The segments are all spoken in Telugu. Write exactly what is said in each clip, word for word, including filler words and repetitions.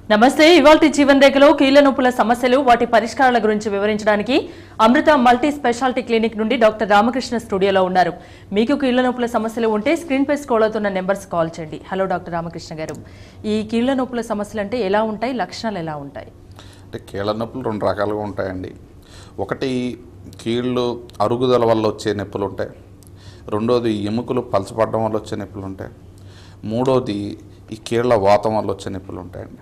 నమస్తే. ఇవాల్టి జీవన్ రేఖలో కీళ్ల నొప్పుల సమస్యలు వాటి పరిష్కారాల గురించి వివరించడానికి అమృత మల్టీ స్పెషాలిటీ క్లినిక్ నుండి డాక్టర్ రామకృష్ణ స్టూడియోలో ఉన్నారు. మీకు కీళ్ల నొప్పుల సమస్యలు ఉంటే స్క్రీన్ పై స్క్రోల్ అవుతున్న నెంబర్స్ కాల్ చేయండి. హలో డాక్టర్ రామకృష్ణ గారు, ఈ కీళ్ల నొప్పుల సమస్యలు అంటే ఎలా ఉంటాయి, లక్షణాలు ఎలా ఉంటాయి? అంటే కీళ్ల నొప్పులు రెండు రకాలుగా ఉంటాయండి. ఒకటి కీళ్ళు అరుగుదల వల్ల వచ్చే నొప్పులు ఉంటాయి, రెండోది ఎముకలు పలచబడడం వల్ల వచ్చే నొప్పులు ఉంటాయి, మూడోది ఈ కీళ్ల వాతం వల్ల వచ్చే నొప్పులు ఉంటాయండి.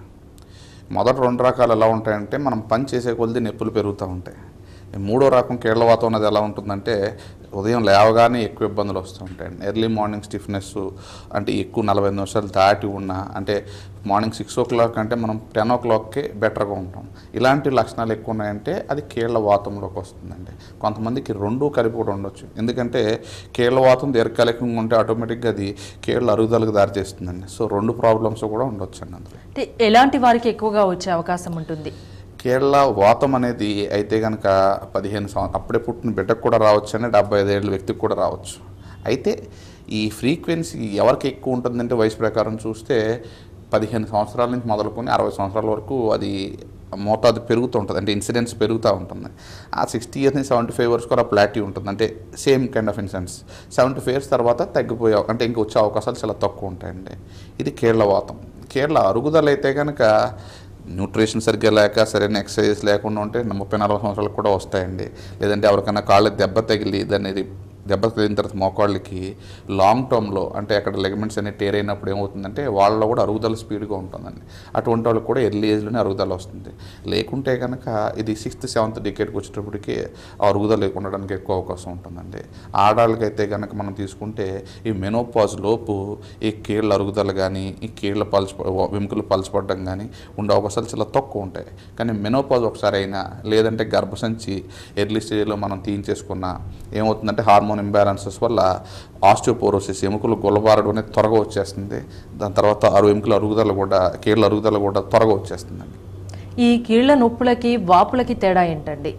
మొదటి రెండు రకాలు ఎలా ఉంటాయంటే మనం పని చేసే కొద్ది నొప్పులు పెరుగుతూ ఉంటాయి. మూడో రకం కీళ్ల వాతం అనేది ఎలా ఉంటుందంటే ఉదయం లేవగానే ఎక్కువ ఇబ్బందులు వస్తూ ఉంటాయండి. ఎర్లీ మార్నింగ్ స్టిఫ్నెస్ అంటే ఎక్కువ నలభై నిమిషాలు దాటి ఉన్న అంటే మార్నింగ్ సిక్స్ ఓ క్లాక్ అంటే మనం టెన్ ఓ క్లాక్కే బెటర్గా ఉంటాం. ఇలాంటి లక్షణాలు ఎక్కువ ఉన్నాయంటే అది కీళ్ల వాతంలోకి వస్తుందండి. కొంతమందికి రెండూ కలిపి కూడా ఉండొచ్చు. ఎందుకంటే కీళ్ల వాతం దీర్ఘకాలికంగా ఉంటే ఆటోమేటిక్గా అది కీళ్ల అరుగుదలకు దారితీస్తుందండి. సో రెండు ప్రాబ్లమ్స్ కూడా ఉండొచ్చు అండి. అందులో ఎలాంటి వారికి ఎక్కువగా వచ్చే అవకాశం ఉంటుంది? కీళ్ల వాతం అనేది అయితే కనుక పదిహేను సంవత్సరం అప్పుడే పుట్టిన బిడ్డకు కూడా రావచ్చు అని డెబ్బై ఐదేళ్ళ వ్యక్తికి కూడా రావచ్చు. అయితే ఈ ఫ్రీక్వెన్సీ ఎవరికి ఎక్కువ ఉంటుందంటే వయసు ప్రకారం చూస్తే పదిహేను సంవత్సరాల నుంచి మొదలుకొని అరవై సంవత్సరాల వరకు అది మోతాదు పెరుగుతూ ఉంటుంది, అంటే ఇన్సిడెన్స్ పెరుగుతూ ఉంటుంది. ఆ సిక్స్టీ ఇయర్స్ నుంచి సెవెంటీ ఫైవ్ ఇయర్స్ కూడా ప్లాటీ ఉంటుంది, అంటే same kind of incidence. Seventy five years తర్వాత తగ్గిపోయే అంటే ఇంక వచ్చే అవకాశాలు చాలా తక్కువ ఉంటాయండి. ఇది కీళ్ల వాతం. కీళ్ల అరుగుదల అయితే కనుక న్యూట్రిషన్ సరిగ్గా లేక సరైన ఎక్సర్సైజ్ లేకుండా ఉంటే ముప్పై నలభై సంవత్సరాలకు కూడా వస్తాయండి. లేదంటే ఎవరికైనా కాళ్ళకి దెబ్బ తగిలి దాన్ని దెబ్బ తగిలిన తర్వాత మోకాళ్ళకి లాంగ్ టర్మ్లో అంటే అక్కడ లెగమెంట్స్ అనేవి టేర్ అయినప్పుడు ఏమవుతుందంటే వాళ్ళలో కూడా అరుగుదల స్పీడ్గా ఉంటుందండి. అటువంటి వాళ్ళకి కూడా ఎర్లీ ఏజ్లోనే అరుగుదల వస్తుంది. లేకుంటే కనుక ఇది సిక్స్త్ సెవెంత్ డికేట్కి వచ్చేటప్పటికి అరుగుదల ఉండడానికి ఎక్కువ అవకాశం ఉంటుందండి. ఆడవాళ్ళకైతే కనుక మనం తీసుకుంటే ఈ మెనోపాజ్ లోపు ఈ కీళ్ళ అరుగుదల కానీ ఈ కీళ్ళ పల్చ వెముకలు పలచబడడం కానీ ఉండే అవకాశాలు చాలా తక్కువ ఉంటాయి. కానీ మెనోపాజ్ ఒకసారి అయినా లేదంటే గర్భసంచి ఎర్లీ స్టేజ్లో మనం తీయించేసుకున్నా ఏమవుతుందంటే హార్మోన్ ఇంబ్యాలెన్సెస్ వల్ల ఆస్టియోపోరోసిస్ ఎముకలు గొల్లబారడం అనేది త్వరగా వచ్చేస్తుంది. దాని తర్వాత అరు ఎముకల అరుగుదల కూడా కీళ్ళ అరుగుదల కూడా త్వరగా వచ్చేస్తుందండి. ఈ కీళ్ల నొప్పులకి వాపులకి తేడా ఏంటండి?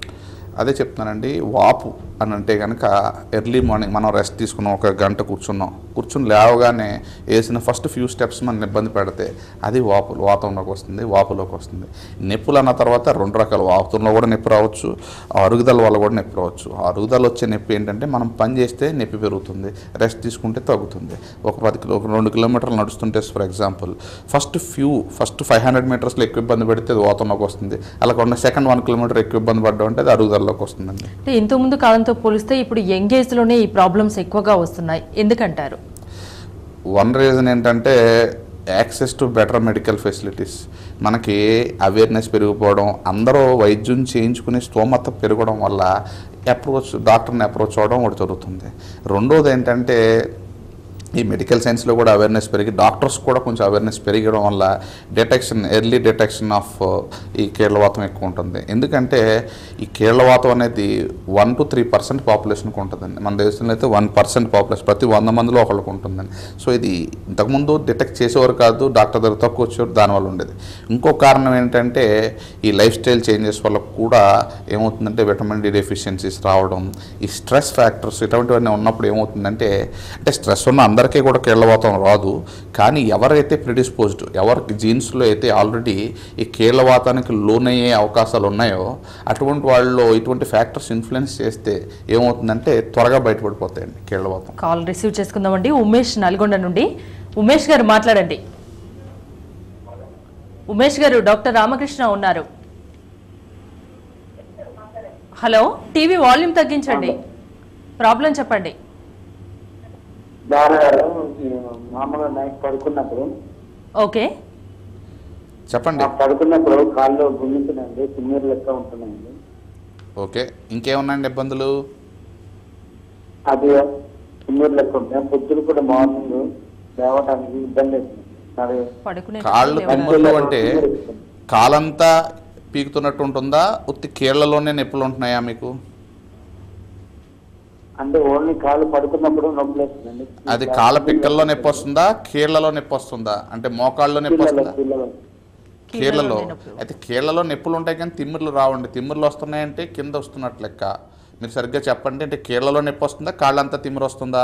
అదే చెప్తున్నానండి. వాపు అని అంటే కనుక ఎర్లీ మార్నింగ్ మనం రెస్ట్ తీసుకున్నాం, ఒక గంట కూర్చున్నాం, కూర్చుని లేవగానే వేసిన ఫస్ట్ ఫ్యూ స్టెప్స్ మనం ఇబ్బంది పెడితే అది వాపు వాతంలోకి వస్తుంది, వాపులోకి వస్తుంది. నొప్పులు అన్న తర్వాత రెండు రకాల వాతంలో కూడా నొప్పి రావచ్చు, అరుగుదల వల్ల కూడా నొప్పి రావచ్చు. అరుగుదల వచ్చే నొప్పి ఏంటంటే మనం పని చేస్తే నొప్పి పెరుగుతుంది, రెస్ట్ తీసుకుంటే తగ్గుతుంది. ఒక పది కిలో ఒక రెండు కిలోమీటర్లు నడుస్తుంటే for example first few first five hundred మీటర్స్లో ఎక్కువ ఇబ్బంది పెడితే అది వాతంలోకి వస్తుంది. అలా ఉన్న సెకండ్ వన్ కిలోమీటర్ ఎక్కువ ఇబ్బంది పడ్డం అంటే అది అరుగుదలలోకి వస్తుందండి. ఇంతకుముందు కాలంతో పోలిస్తే ఇప్పుడు యంగ్ ఏజ్లోనే ఈ ప్రాబ్లమ్స్ ఎక్కువగా వస్తున్నాయి, ఎందుకంటారు? వన్ రీజన్ ఏంటంటే access to better medical facilities, మనకి అవేర్నెస్ పెరిగిపోవడం, అందరూ వైద్యం చేయించుకునే స్తోమత పెరగడం వల్ల అప్రోచ్ డాక్టర్ని అప్రోచ్ అవ్వడం ఒకటి జరుగుతుంది. రెండోది ఏంటంటే ఈ మెడికల్ సైన్స్లో కూడా అవేర్నెస్ పెరిగి డాక్టర్స్ కూడా కొంచెం అవేర్నెస్ పెరగడం వల్ల డిటెక్షన్ ఎర్లీ డిటెక్షన్ ఆఫ్ ఈ కీళ్లవాతం ఎక్కువ ఉంటుంది. ఎందుకంటే ఈ కీళ్లవాతం అనేది వన్ టు త్రీ పర్సెంట్ పాపులేషన్కి ఉంటుందండి. మన దేశంలో అయితే వన్ పర్సెంట్ పాపులేషన్ ప్రతి వంద మందిలో ఒకళ్ళకి ఉంటుందండి. సో ఇది ఇంతకుముందు డిటెక్ట్ చేసేవారు కాదు, డాక్టర్ దగ్గర తక్కువ వచ్చేవారు, దానివల్ల ఉండేది. ఇంకో కారణం ఏంటంటే ఈ లైఫ్ స్టైల్ చేంజెస్ వల్ల కూడా ఏమవుతుందంటే విటమిన్ డి డెఫిషియన్సీస్ రావడం, ఈ స్ట్రెస్ ఫ్యాక్టర్స్ ఇటువంటివన్నీ ఉన్నప్పుడు ఏమవుతుందంటే అంటే స్ట్రెస్ ఉన్న అందరికీ కూడా కీళ్లవాతం రాదు, కానీ ఎవరైతే ప్రిడిస్పోజ్డ్ ఎవరికి జీన్స్లో అయితే ఆల్రెడీ ఈ కీళ్లవాతానికి లోనయ్యే అవకాశాలు ఉన్నాయో అటువంటి వాళ్ళలో ఇటువంటి ఫ్యాక్టర్స్ ఇన్ఫ్లుయెన్స్ చేస్తే ఏమవుతుందంటే త్వరగా బయటపడిపోతాయండి కీళ్లవాతం. కాల్ రిసీవ్ చేసుకుందామండి. ఉమేష్ నల్గొండ నుండి. ఉమేష్ గారు మాట్లాడండి. ఉమేష్ గారు, డాక్టర్ రామకృష్ణ ఉన్నారు. హలో, టీవీ వాల్యూమ్ తగ్గించండి, ప్రాబ్లం చెప్పండి. మామూలుగా నైట్ పడుకున్నప్పుడు ఓకే చెప్పండి. పడుకున్నప్పుడు కాళ్ళు గుంజుతున్నాయండి, తిమ్మిరి లెక్క ఉంటున్నాయండి. ఓకే, ఇంకేమున్నాయండి ఇబ్బందులు? అది తిమ్మిరి లెక్క ఉంటాయి. పొద్దులు కూడా మార్నింగ్ లేవడానికి ఇబ్బంది అవుతుంది. కాళ్ళు తిమ్మిర్లు అంటే కాలంతా పీకుతున్నట్టు ఉంటుందా, ఉత్తి కీళ్లలోనే నొప్పులు ఉంటున్నాయా మీకు? అంటే ఓన్లీ కాళ్ళు పడుకున్నప్పుడు నొప్పి వస్తుందండి. అది కాళ్ళ పిక్కల్లో నొప్పి వస్తుందా, కీళ్లలో నొప్పి వస్తుందా? అంటే మోకాళ్ళలో నొప్పి వస్తుందా? కీళ్లలో. అయితే కీళ్లలో నొప్పులు ఉంటాయి కానీ తిమ్మిర్లు రావండి. తిమ్మిర్లు వస్తున్నాయంటే కింద వస్తున్నట్లు లెక్క. మీరు సరిగ్గా చెప్పండి, అంటే కీళ్లలో నొప్పి వస్తుందా, కాళ్ళంతా తిమ్మిరి వస్తుందా?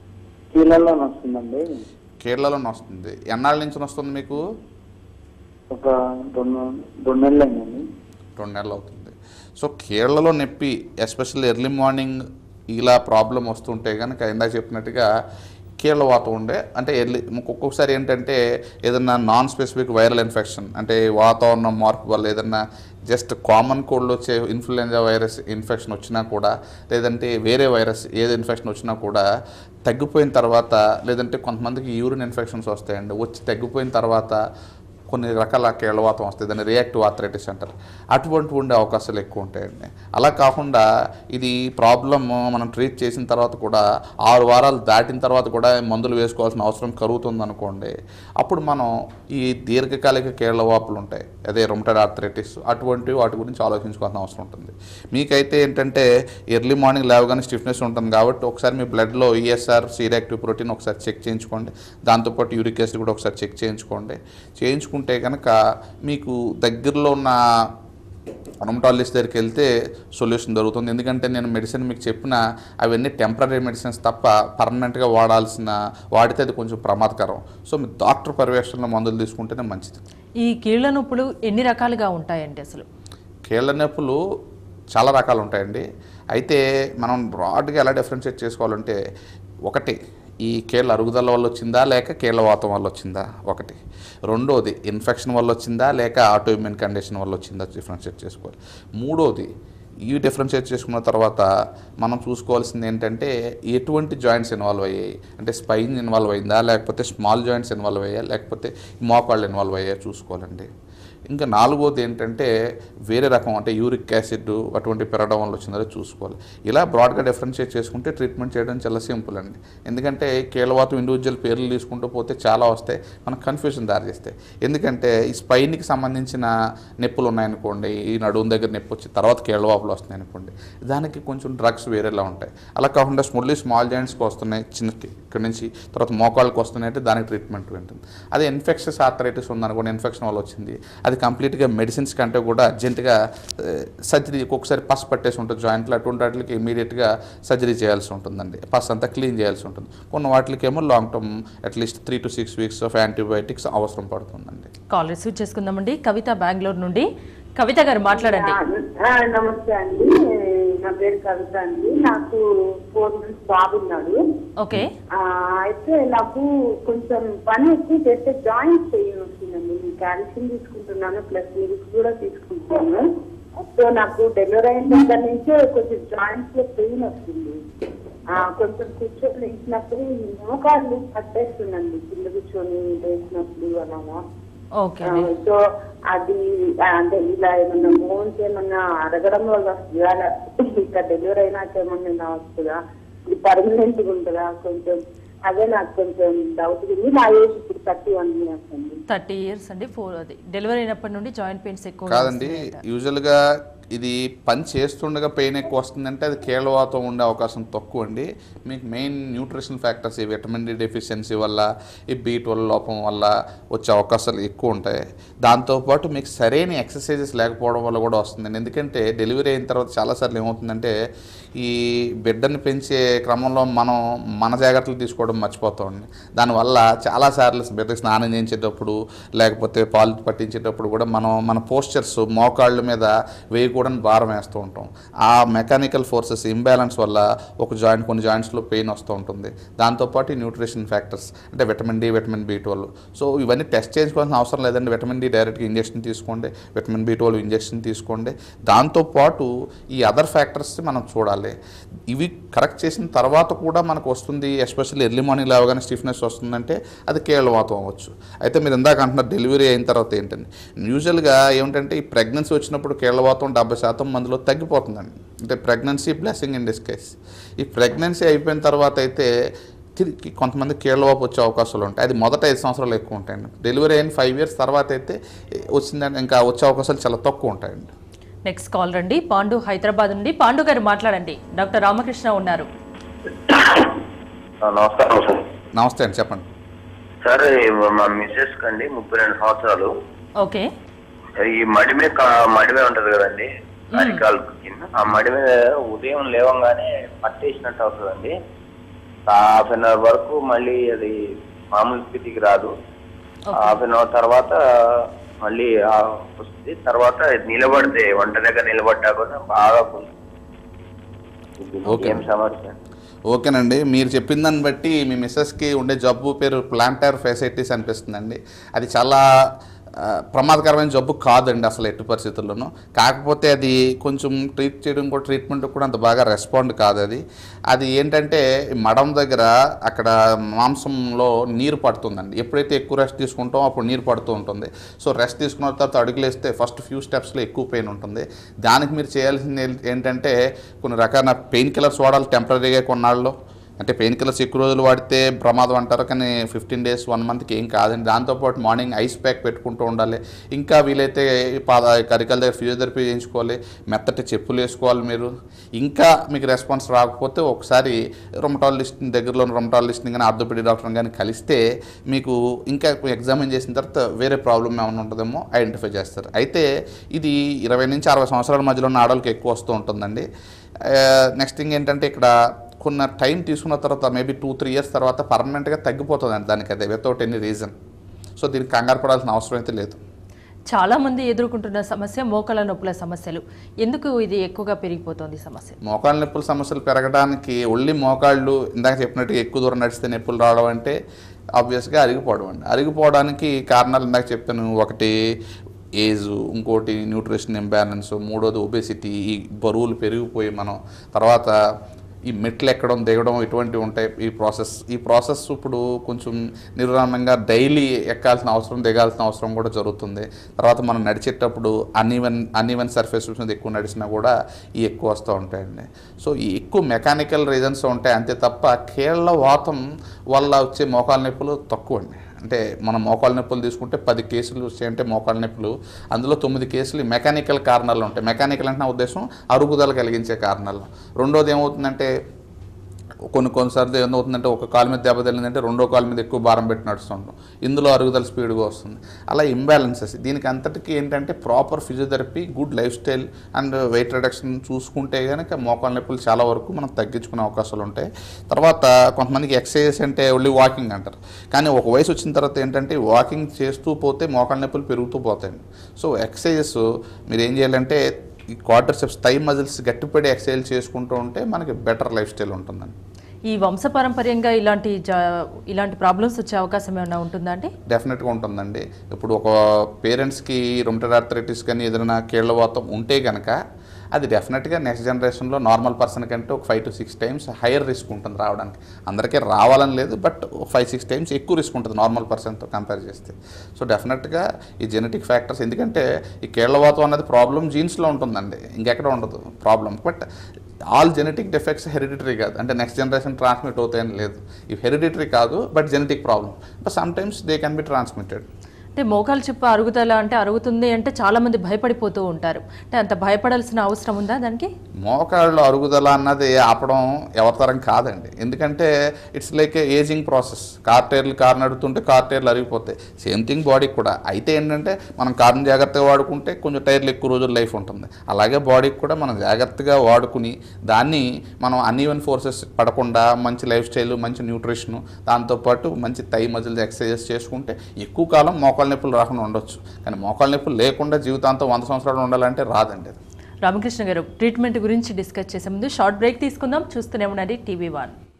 కీళ్లలో వస్తుందండి. కీళ్లలో వస్తుంది. ఎన్నాళ్ళ నుంచి వస్తుంది మీకు? ఒక రెండు రెండు నెలలు అయిందండి. రెండు నెలలు అవుతుంది. సో కీళ్ళలో నొప్పి ఎస్పెషల్లీ ఎర్లీ మార్నింగ్ ఇలా ప్రాబ్లం వస్తుంటే కనుక ఇందాక చెప్పినట్టుగా కీళ్ళ వాతం ఉండే అంటే ఎర్లీ ఒక్కొక్కసారి ఏంటంటే ఏదన్నా నాన్ స్పెసిఫిక్ వైరల్ ఇన్ఫెక్షన్ అంటే వాతావరణం మార్పు వల్ల ఏదన్నా జస్ట్ కామన్ కోల్డ్ వచ్చే ఇన్ఫ్లుయెంజా వైరస్ ఇన్ఫెక్షన్ వచ్చినా కూడా లేదంటే వేరే వైరస్ ఏది ఇన్ఫెక్షన్ వచ్చినా కూడా తగ్గిపోయిన తర్వాత లేదంటే కొంతమందికి యూరిన్ ఇన్ఫెక్షన్స్ వస్తాయండి. వచ్చి తగ్గిపోయిన తర్వాత కొన్ని రకాల కీళ్ళవాతం వస్తాయి, దాన్ని రియాక్టివ్ ఆర్థరైటిస్ అంటారు. అటువంటి ఉండే అవకాశాలు ఎక్కువ ఉంటాయండి. అలా కాకుండా ఇది ప్రాబ్లమ్ మనం ట్రీట్ చేసిన తర్వాత కూడా ఆరు వారాలు దాటిన తర్వాత కూడా మందులు వేసుకోవాల్సిన అవసరం కలుగుతుంది అనుకోండి, అప్పుడు మనం ఈ దీర్ఘకాలిక కీళ్ళవాపులు ఉంటాయి, అదే రొమటైడ్ ఆర్థరైటిస్, అటువంటి వాటి గురించి ఆలోచించుకోవాల్సిన అవసరం ఉంటుంది. మీకైతే ఏంటంటే ఎర్లీ మార్నింగ్ లేవగానే స్టిఫ్నెస్ ఉంటుంది కాబట్టి ఒకసారి మీ బ్లడ్లో ఈఎస్ఆర్ సి రియాక్టివ్ ప్రోటీన్ ఒకసారి చెక్ చేయించుకోండి. దాంతోపాటు యూరిక్ యాసిడ్ కూడా ఒకసారి చెక్ చేయించుకోండి. చేయించుకుంటే ఉంటే కనుక మీకు దగ్గరలో ఉన్న రొమటాలజిస్ట్ దగ్గరికి వెళ్తే సొల్యూషన్ దొరుకుతుంది. ఎందుకంటే నేను మెడిసిన్ మీకు చెప్పిన అవన్నీ టెంపరీ మెడిసిన్స్ తప్ప పర్మనెంట్గా వాడాల్సిన వాడితే అది కొంచెం ప్రమాదకరం. సో మీరు డాక్టర్ పర్యవేక్షణలో మందులు తీసుకుంటేనే మంచిది. ఈ కీళ్ళ నొప్పులు ఎన్ని రకాలుగా ఉంటాయండి? అసలు కీళ్ళ నొప్పులు చాలా రకాలు ఉంటాయండి. అయితే మనం బ్రాడ్గా ఎలా డిఫరెన్షియేట్ చేసుకోవాలంటే, ఒకటి ఈ కీళ్ళ అరుగుదల వల్ల వచ్చిందా లేక కీళ్ళ వాతం వల్ల వచ్చిందా ఒకటి. రెండోది ఇన్ఫెక్షన్ వల్ల వచ్చిందా లేక ఆటో ఇమ్యూన్ కండిషన్ వల్ల వచ్చిందా డిఫరెన్షియేట్ చేసుకోవాలి. మూడోది ఈ డిఫరెన్షియేట్ చేసుకున్న తర్వాత మనం చూసుకోవాల్సింది ఏంటంటే ఎటువంటి జాయింట్స్ ఇన్వాల్వ్ అయ్యాయి, అంటే స్పైన్ ఇన్వాల్వ్ అయిందా లేకపోతే స్మాల్ జాయింట్స్ ఇన్వాల్వ్ అయ్యాయి లేకపోతే మోకాళ్ళు ఇన్వాల్వ్ అయ్యాయో చూసుకోవాలండి. ఇంకా నాలుగోది ఏంటంటే వేరే రకం అంటే యూరిక్ యాసిడ్ అటువంటి పెరగడం వల్ల వచ్చిందో చూసుకోవాలి. ఇలా బ్రాడ్గా డిఫరెన్షియేట్ చేసుకుంటే ట్రీట్మెంట్ చేయడం చాలా సింపుల్ అండి. ఎందుకంటే కీళ్ళవాతం ఇండివిజువల్ పేర్లు తీసుకుంటూ పోతే చాలా వస్తాయి, మనకు కన్ఫ్యూజన్ దారి చేస్తాయి. ఎందుకంటే ఈ స్పైన్కి సంబంధించిన నొప్పులు ఉన్నాయనుకోండి, ఈ నడుము దగ్గర నొప్పి వచ్చి తర్వాత కీళ్ళవాపులు వస్తున్నాయి అనుకోండి, దానికి కొంచెం డ్రగ్స్ వేరేలా ఉంటాయి. అలా కాకుండా స్మోల్లీ స్మాల్ జాయింట్స్కి వస్తున్నాయి, చిన్న ఇక్కడ నుంచి తర్వాత మోకాళ్ళకి వస్తున్నాయి అంటే దానికి ట్రీట్మెంట్ ఉంటుంది. అదే ఇన్ఫెక్షన్స్ ఆర్థరైటిస్ ఉందనుకోండి, ఇన్ఫెక్షన్ వల్ల వచ్చింది, అది కంప్లీట్గా మెడిసిన్స్ కంటే కూడా అర్జెంటుగా సర్జరీ, ఒక్కొక్కసారి పస్ పట్టేసి ఉంటుంది జాయింట్లో, అటువంటి వాటికి ఇమీడియట్గా సర్జరీ చేయాల్సి ఉంటుందండి. పస్ అంతా క్లీన్ చేయాల్సి ఉంటుంది. కొన్ని వాటికి ఏమో long term at least three to six weeks of antibiotics అవసరం పడుతుందండి. కాల్ రిసీవ్ చేసుకుందామండి. కవిత బెంగళూరు నుండి. కవిత గారు మాట్లాడండి. నమస్తే అండి, నా పేరు కవిత అండి. నాకు ఫోర్ మంత్స్ బాబున్నాడు. ఓకే. అయితే నాకు కొంచెం పని ఎక్కువ చేస్తే జాయింట్ పెయిన్ వస్తుందండి. కాల్షియం తీసుకుంటున్నాను, ప్లస్ మిల్క్ కూడా తీసుకుంటున్నాను. సో నాకు డెలివరీ అయిన దగ్గర నుంచే కొంచెం జాయింట్స్ లో పెయిన్ వస్తుంది. కొంచెం కూర్చొని లేచినప్పుడు మోకాళ్ళు పట్టేస్తుందండి, కింద కూర్చొని లేచినప్పుడు అలాగా. సో అది అంటే ఇలా ఏమన్నా బోన్స్ ఏమన్నా అరగడం వల్ల వస్తుందా, ఇక్కడ డెలివరీ అయినాక ఏమన్నా వస్తుందా, ఇది పర్మనెంట్ గా ఉంటుందా, కొంచెం అదే నాకు కొంచెం డౌట్ ఉంది. నా ఏజ్ ఇప్పుడు థర్టీ వన్ ఇయర్స్ అండి. థర్టీ ఇయర్స్ అండి. ఫోర్ అది డెలివరీ అయినప్పటి నుండి జాయింట్ పెయిన్స్ ఎక్కువ కాదండి. యూజువల్గా ఇది పని చేస్తుండగా పెయిన్ ఎక్కువ వస్తుందంటే అది కీళ్ళవాతం ఉండే అవకాశం తక్కువ అండి. మీకు మెయిన్ న్యూట్రిషన్ ఫ్యాక్టర్స్ ఈ విటమిన్ డి డెఫిషియన్సీ వల్ల, ఈ బి ట్వెల్వ్ లోపం వల్ల వచ్చే అవకాశాలు ఎక్కువ ఉంటాయి. దాంతోపాటు మీకు సరైన ఎక్సర్సైజెస్ లేకపోవడం వల్ల కూడా వస్తుందండి. ఎందుకంటే డెలివరీ అయిన తర్వాత చాలాసార్లు ఏమవుతుందంటే ఈ బిడ్డని పెంచే క్రమంలో మనం మన జాగ్రత్తలు తీసుకోవడం మర్చిపోతామండి. దానివల్ల చాలాసార్లు బిడ్డకి స్నానం చేయించేటప్పుడు లేకపోతే పాలు పట్టించేటప్పుడు కూడా మనం మన పోస్చర్స్ మోకాళ్ళ మీద వేయకూడదు భారం వేస్తూ ఉంటాం. ఆ మెకానికల్ ఫోర్సెస్ ఇంబ్యాలెన్స్ వల్ల ఒక జాయింట్ కొన్ని జాయింట్స్లో పెయిన్ వస్తూ ఉంటుంది. దాంతోపాటు న్యూట్రిషన్ ఫ్యాక్టర్స్ అంటే vitamin D, vitamin B twelve, so ఇవన్నీ టెస్ట్ చేయించుకోవాల్సిన అవసరం లేదండి. విటమిన్ డి డైరెక్ట్గా ఇంజెక్షన్ తీసుకోండి, విటమిన్ బి ట్వెల్వ్ ఇంజెక్షన్ తీసుకోండి. దాంతోపాటు ఈ అదర్ ఫ్యాక్టర్స్ మనం చూడాలి. ఇవి కరెక్ట్ చేసిన తర్వాత కూడా మనకు వస్తుంది, ఎస్పెషల్లీ ఎర్లీ మార్నింగ్ లేవగానే స్టిఫ్నెస్ వస్తుందంటే అది కీళ్ళవాతం అవ్వచ్చు. అయితే మీరు ఇందాక అంటున్నారు డెలివరీ అయిన తర్వాత ఏంటండి, యూజువల్గా ఏమిటంటే ఈ ప్రెగ్నెన్సీ వచ్చినప్పుడు కీళ్ళవాతం డెబ్బై శాతం మందిలో తగ్గిపోతుందండి. అంటే ప్రెగ్నెన్సీ బ్లెస్సింగ్ ఇన్ డిస్కైస్. ఈ ప్రెగ్నెన్సీ అయిపోయిన తర్వాత అయితే తిరిగి కొంతమంది కీళ్ళవాపు వచ్చే అవకాశాలు ఉంటాయి. అది మొదట ఐదు సంవత్సరాలు ఎక్కువ ఉంటాయండి. డెలివరీ అయిన ఫైవ్ ఇయర్స్ తర్వాత అయితే వచ్చిందని ఇంకా వచ్చే అవకాశాలు చాలా తక్కువ ఉంటాయండి. నెక్స్ట్ కాల్ రండి. పాండు హైదరాబాద్ నుండి. పాండు గారు మాట్లాడండి. డాక్టర్ రామకృష్ణ ఉన్నారు. నమస్కారం సార్. నమస్తే అండి, చెప్పండి సార్. మా మిస్సెస్ కండి ముప్పై రెండు సంవత్సరాలు. ఓకే. ఈ మడిమే మడిమే ఉంటది కదండి, అరికాలు కింద, ఆ మడిమే ఉదయం లేవంగానే పట్టేసినట్టు అవుతుందండి. హాఫ్ అన్ అవర్ వరకు మళ్ళీ అది మామూలు స్థితికి రాదు. హాఫ్ అన్ అవర్ తర్వాత మళ్ళీ ఆ వస్తుంది. తర్వాత నిలబడితే వంట దగ్గర నిలబడ్డా కూడా బాగా ఓకే. ఏం సమస్య? ఓకేనండి, మీరు చెప్పిన దాన్ని బట్టి మీ మిస్సెస్కి ఉండే జబ్బు పేరు ప్లాంటార్ ఫెసైటిస్ అనిపిస్తుందండి. అది చాలా ప్రమాదకరమైన జబ్బు కాదండి అసలు ఎట్టి పరిస్థితుల్లోనూ. కాకపోతే అది కొంచెం ట్రీట్ చేయడం కూడా ట్రీట్మెంట్ కూడా అంత బాగా రెస్పాండ్ కాదు. అది అది ఏంటంటే మడం దగ్గర అక్కడ మాంసంలో నీరు పడుతుందండి. ఎప్పుడైతే ఎక్కువ రెస్ట్ తీసుకుంటామో అప్పుడు నీరు పడుతూ ఉంటుంది. సో రెస్ట్ తీసుకున్న తర్వాత అడుగులు వేస్తే ఫస్ట్ ఫ్యూ స్టెప్స్లో ఎక్కువ పెయిన్ ఉంటుంది. దానికి మీరు చేయాల్సింది ఏంటంటే కొన్ని రకాల పెయిన్ కిల్లర్స్ వాడాలి టెంపరీగా కొన్నాళ్ళు. అంటే పెయిన్ కిల్లర్స్ ఎక్కువ రోజులు వాడితే ప్రమాదం అంటారు, కానీ ఫిఫ్టీన్ డేస్ వన్ మంత్కి ఏం కాదండి. దాంతోపాటు మార్నింగ్ ఐస్ ప్యాక్ పెట్టుకుంటూ ఉండాలి. ఇంకా వీలైతే పాద కరికల దగ్గర ఫిజియోథెరపీ చేయించుకోవాలి, మెత్తటి చెప్పులు వేసుకోవాలి మీరు. ఇంకా మీకు రెస్పాన్స్ రాకపోతే ఒకసారి రొమటాలజిస్ట్ దగ్గరలో రొమటాలజిస్ట్ని కానీ ఆర్థోపెడిక్ డాక్టర్ని కానీ కలిస్తే మీకు ఇంకా ఎగ్జామిన్ చేసిన తర్వాత వేరే ప్రాబ్లమ్ ఏమైనా ఉంటుందేమో ఐడెంటిఫై చేస్తారు. అయితే ఇది ఇరవై నుంచి అరవై సంవత్సరాల మధ్యలో ఉన్న ఆడవాళ్ళకి ఎక్కువ వస్తూ ఉంటుందండి. నెక్స్ట్ థింగ్ ఏంటంటే ఇక్కడ కొన్ని టైం తీసుకున్న తర్వాత మేబీ టూ త్రీ ఇయర్స్ తర్వాత పర్మనెంట్గా తగ్గిపోతుందండి దానికి, అదే వితౌట్ ఎనీ రీజన్. సో దీనికి కంగారు పడాల్సిన అవసరం అయితే లేదు. చాలామంది ఎదుర్కొంటున్న సమస్య మోకాళ్ళ నొప్పుల సమస్యలు. ఎందుకు ఇది ఎక్కువగా పెరిగిపోతుంది సమస్య? మోకాళ్ళ నొప్పుల సమస్యలు పెరగడానికి ఒళ్ళి మోకాళ్ళు ఇందాక చెప్పినట్టుగా ఎక్కువ దూరం నడిస్తే నొప్పులు రావడం అంటే ఆబ్వియస్గా అరిగిపోవడం అండి. అరిగిపోవడానికి కారణాలు ఇందాక చెప్పాను. ఒకటి ఏజ్, ఇంకోటి న్యూట్రిషన్ ఇంబ్యాలెన్స్, మూడోది ఒబేసిటీ, ఈ బరువులు పెరిగిపోయి మనం తర్వాత ఈ మెట్లు ఎక్కడం దిగడం ఇటువంటివి ఉంటాయి. ఈ ప్రాసెస్ ఈ ప్రాసెస్ ఇప్పుడు కొంచెం నిర్విరామంగా డైలీ ఎక్కాల్సిన అవసరం దిగాల్సిన అవసరం కూడా జరుగుతుంది. తర్వాత మనం నడిచేటప్పుడు అన్ఈవెన్ అన్ఈవెన్ సర్ఫేస్ మీద ఎక్కువ నడిచినా కూడా ఈ ఎక్కువ వస్తూ ఉంటాయండి. సో ఈ ఎక్కువ మెకానికల్ రీజన్స్ ఉంటాయి అంతే తప్ప కీళ్ళ వాతం వల్ల వచ్చే మోకాళ్ళ నొప్పులు తక్కువ అండి. అంటే మనం మోకాళ్ళ నొప్పులు తీసుకుంటే పది కేసులు వచ్చాయంటే మోకాళ్ళ నొప్పులు, అందులో తొమ్మిది కేసులు మెకానికల్ కారణాలు ఉంటాయి. మెకానికల్ అంటే నా ఉద్దేశం అరుగుదల కలిగించే కారణాలు. రెండోది ఏమవుతుందంటే కొన్ని కొన్నిసార్లు ఏమవుతుందంటే ఒక కాలు మీద దెబ్బ తగిలిందంటే రెండో కాలు మీద ఎక్కువ భారం పెట్టి నడుస్తుంటాం, ఇందులో అరుగుదల స్పీడ్గా వస్తుంది. అలా ఇంబ్యాలెన్సెస్. దీనికి అంతటికీ ఏంటంటే proper physiotherapy, good lifestyle and weight reduction చూసుకుంటే కనుక మోకాళ్ళ నొప్పులు చాలా వరకు మనం తగ్గించుకునే అవకాశాలు ఉంటాయి. తర్వాత కొంతమందికి ఎక్సర్సైజెస్ అంటే ఓన్లీ వాకింగ్ అంటారు, కానీ ఒక వయసు వచ్చిన తర్వాత ఏంటంటే వాకింగ్ చేస్తూ పోతే మోకాళ్ళ నొప్పులు పెరుగుతూ పోతాయండి. సో ఎక్సర్సైజెస్ మీరు ఏం చేయాలంటే ఈ క్వాడ్రిసెప్స్ థై మజిల్స్ గట్టిపడి ఎక్సర్సైజ్ చేసుకుంటూ ఉంటే మనకి బెటర్ లైఫ్ స్టైల్ ఉంటుందండి. ఈ వంశపారంపర్యంగా ఇలాంటి ఇలాంటి ప్రాబ్లమ్స్ వచ్చే అవకాశం ఏమైనా ఉంటుందా అండి? డెఫినెట్గా ఉంటుందండి. ఇప్పుడు ఒక పేరెంట్స్కి రొమటైడ్ ఆర్థరైటిస్ కానీ ఏదైనా కీళ్ళవాతం ఉంటే కనుక అది డెఫినెట్గా నెక్స్ట్ జనరేషన్లో నార్మల్ పర్సన్ కంటే ఒక five to six times higher risk ఉంటుంది రావడానికి. అందరికీ రావాలని లేదు, బట్ ఫైవ్ సిక్స్ టైమ్స్ ఎక్కువ రిస్క్ ఉంటుంది నార్మల్ పర్సన్తో కంపేర్ చేస్తే. సో డెఫినెట్గా ఈ జెనెటిక్ ఫ్యాక్టర్స్, ఎందుకంటే ఈ కీళ్ళవాతం అన్నది ప్రాబ్లం జీన్స్లో ఉంటుందండి, ఇంకెక్కడ ఉండదు problem. But all genetic defects hereditary కాదు, అంటే నెక్స్ట్ జనరేషన్ ట్రాన్స్మిట్ అవుతాయని లేదు. ఇవి హెరిడిటరీ కాదు, but genetic problem. But sometimes they can be transmitted. అంటే మోకాలు చిప్ప అరుగుదల అంటే అరుగుతుంది అంటే చాలామంది భయపడిపోతూ ఉంటారు. అంటే అంత భయపడాల్సిన అవసరం ఉందా దానికి? మోకాళ్ళు అరుగుదల అన్నది ఆపడం ఎవరితరం కాదండి, ఎందుకంటే it's like a ageing process. కార్టైర్లు కారు నడుతుంటే కార్టైర్లు అరిగిపోతాయి, సేమ్ థింగ్ బాడీకి కూడా. అయితే ఏంటంటే మనం కారుని జాగ్రత్తగా వాడుకుంటే కొంచెం టైర్లు ఎక్కువ రోజులు లైఫ్ ఉంటుంది. అలాగే బాడీకి కూడా మనం జాగ్రత్తగా వాడుకుని దాన్ని మనం అన్ఈవెన్ ఫోర్సెస్ పడకుండా మంచి లైఫ్ స్టైల్, మంచి న్యూట్రిషను, దాంతోపాటు మంచి థై మజిల్స్ ఎక్సర్సైజెస్ చేసుకుంటే ఎక్కువ కాలం మోకాళ్ళ నొప్పులు రాకుండా ఉండొచ్చు. కానీ మోకాళ్ళ నొప్పులు లేకుండా జీవితాంతం వంద సంవత్సరాలు ఉండాలంటే రాదండి. రామకృష్ణ గారు, ట్రీట్మెంట్ గురించి డిస్కస్ చేసే ముందు షార్ట్ బ్రేక్ తీసుకుందాం. చూస్తూనే ఉండండి టీవీ వన్.